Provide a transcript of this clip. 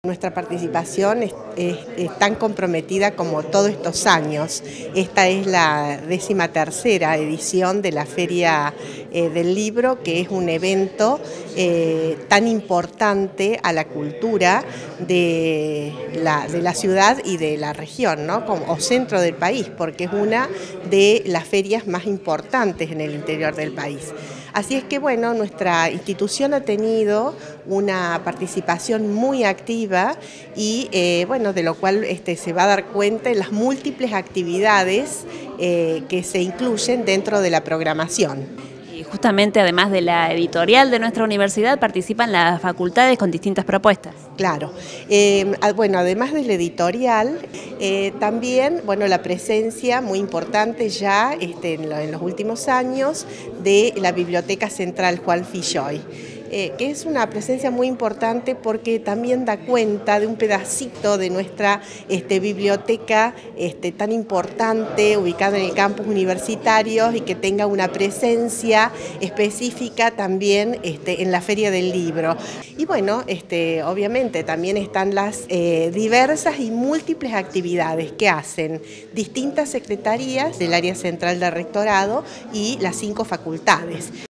Nuestra participación es tan comprometida como todos estos años. Esta es la 13ª edición de la Feria del Libro, que es un evento tan importante a la cultura de la ciudad y de la región, ¿no? O centro del país, porque es una de las ferias más importantes en el interior del país. Así es que, bueno, nuestra institución ha tenido una participación muy activa y, bueno, de lo cual se va a dar cuenta en las múltiples actividades que se incluyen dentro de la programación. Y justamente, además de la editorial de nuestra universidad, participan las facultades con distintas propuestas. Claro. Bueno, además del editorial, también, bueno, la presencia muy importante ya en los últimos años de la Biblioteca Central Juan Filloy. Que es una presencia muy importante porque también da cuenta de un pedacito de nuestra biblioteca tan importante, ubicada en el campus universitario y que tenga una presencia específica también en la Feria del Libro. Y bueno, obviamente también están las diversas y múltiples actividades que hacen distintas secretarías del área central del rectorado y las 5 facultades.